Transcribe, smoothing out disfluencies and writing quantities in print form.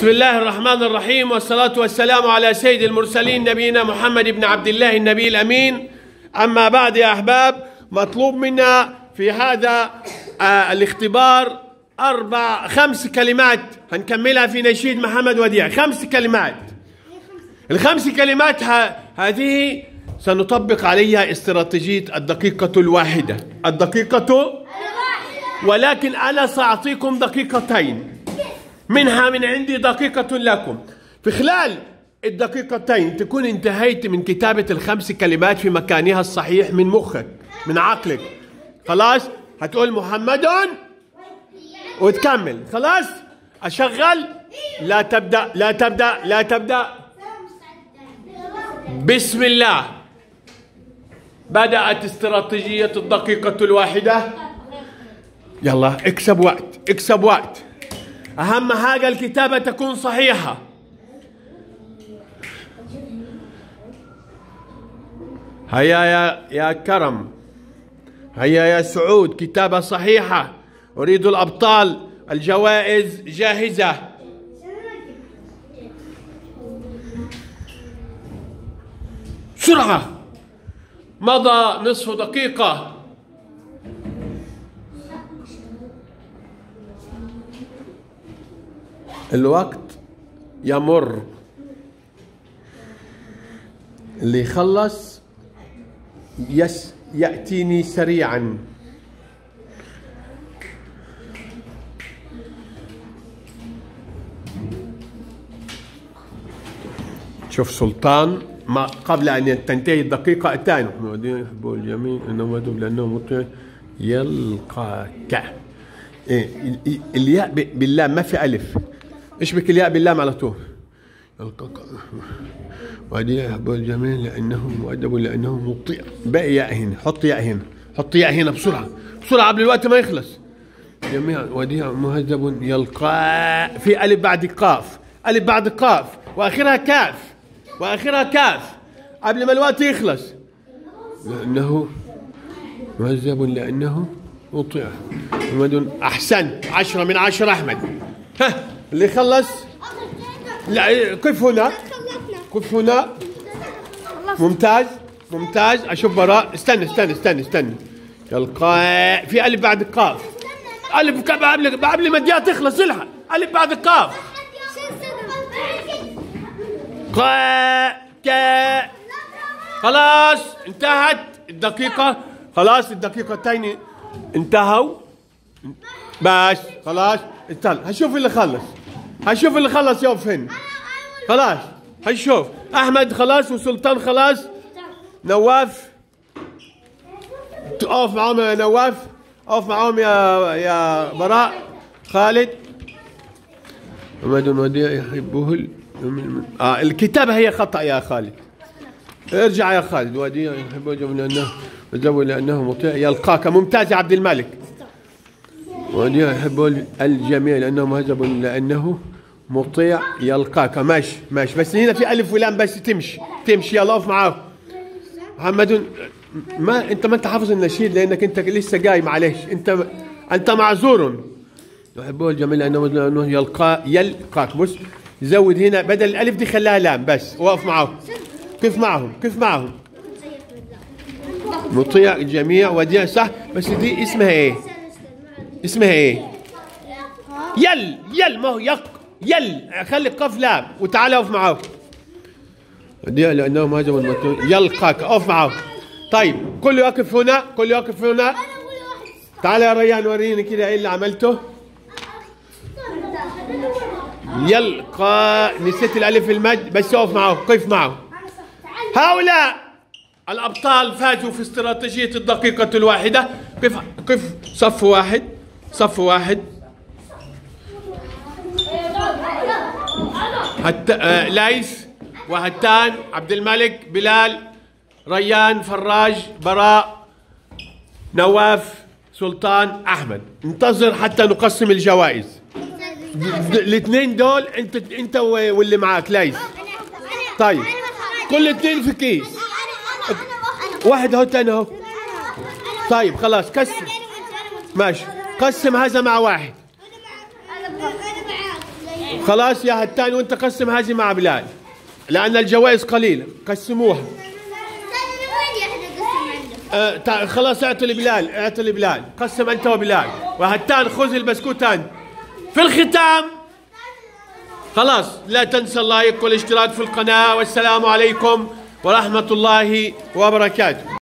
بسم الله الرحمن الرحيم، والصلاة والسلام على سيد المرسلين نبينا محمد بن عبد الله النبي الأمين. أما بعد يا أحباب، مطلوب منا في هذا الاختبار 5 كلمات هنكملها في نشيد محمد وديع. 5 كلمات. ال5 كلمات هذه سنطبق عليها استراتيجية الدقيقة الواحدة. ولكن أنا سأعطيكم دقيقتين منها من عندي دقيقة لكم. في خلال الدقيقتين تكون انتهيت من كتابة ال5 كلمات في مكانها الصحيح من مخك من عقلك. خلاص؟ هتقول محمد وتكمل. خلاص؟ أشغل. لا تبدأ لا تبدأ لا تبدأ. بسم الله. بدأت استراتيجية الدقيقة الواحدة. يلا اكسب وقت، اكسب وقت. أهم حاجة الكتابة تكون صحيحة. هيا يا كرم، هيا يا سعود، كتابة صحيحة. أريد الأبطال، الجوائز جاهزة. بسرعة، مضى نصف دقيقة. الوقت يمر. اللي يخلص يأتيني سريعا. شوف سلطان، ما قبل أن تنتهي الدقيقة الثانية. يحب الجميع أنه مدب لأنه مطيع يلقاك. الياء باللام ما في ألف. اشبك الياء باللام على طول. يلقاك. وهذه يحب الجميع لأنه مؤدب لأنه مطيع. باقي ياء هنا، حط ياء هنا، حط ياء هنا بسرعة بسرعة قبل الوقت ما يخلص. جميعا. وديع مهذب يلقى. في ألف بعد قاف، ألف بعد قاف وآخرها كاف، وآخرها كاف قبل ما الوقت يخلص. لأنه مهذب لأنه مطيع. أحسنت. 10 من 10 أحمد. ها اللي خلص. لا قف هنا، قف هنا. ممتاز ممتاز. أشوف براء. استنى استنى استنى استنى. يلقى. في ألف بعد قاف. ألف قبل ما الدقيقة تخلص. الحق. ألف بعد قاف. قا. خلاص انتهت الدقيقة. خلاص الدقيقتين انتهوا. بس خلاص استنى. هشوف اللي خلص، هشوف اللي خلص. يقف هنا. خلاص هنشوف. أحمد خلاص وسلطان خلاص. نواف اقف معاهم يا نواف، اقف معاهم يا براء. خالد. محمد وديع يحبه الكتابة هي خطأ يا خالد. ارجع يا خالد. وديع يحبه لأنه مذهب لأنه مطيع يلقاك. ممتاز يا عبد الملك. وديع يحب الجميع لأنه مهذب لأنه مطيع يلقاك. ماشي ماشي، بس هنا في ألف ولام بس. تمشي تمشي. يلا اقف معاه. محمد ما انت حافظ النشيد لأنك انت لسه جاي. معلش انت معذور. يحبه الجميع لأنه يلقاك. بص زود هنا بدل الألف دي خليها لام بس. وقف معاه. كيف معهم، كيف معهم. مطيع الجميع. وديع صح، بس دي اسمها ايه؟ اسمها ايه؟ يل. ما هو يل. خلي القاف لام وتعالى اقف معاه. وديع لأنه مهاجم يلقاك. اقف معاه. طيب كل يقف هنا، كل يقف هنا. تعال يا ريان وريني كده ايه اللي عملته. يلقى. نسيت الألف المد بس. اقف معاه، قف معاه. هؤلاء الأبطال فازوا في استراتيجية الدقيقة الواحدة. قف صف واحد، صف واحد. ليث وهتان، عبد الملك، بلال، ريان، فراج، براء، نواف، سلطان، أحمد. انتظر حتى نقسم الجوائز. الاثنين دول انت واللي معاك ليث. طيب كل 2 في كيس. واحد اهو، تاني اهو. طيب خلاص قسم. ماشي قسم هذا مع واحد. خلاص يا هتان، وانت قسم هذه مع بلال لأن الجوائز قليلة، قسموها. خلاص اعطي لبلال، اعطي لبلال، قسم انت وبلال. وهتان خذ البسكوتان. في الختام خلاص لا تنسى اللايك والاشتراك في القناة، والسلام عليكم ورحمة الله وبركاته.